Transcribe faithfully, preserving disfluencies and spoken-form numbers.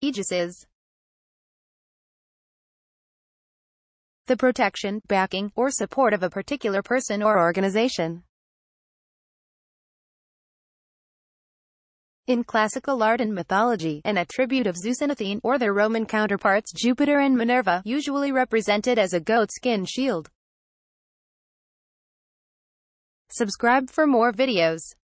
aegises. The protection, backing, or support of a particular person or organization. In classical art and mythology, an attribute of Zeus and Athene, or their Roman counterparts Jupiter and Minerva, usually represented as a goat-skin shield. Subscribe for more videos.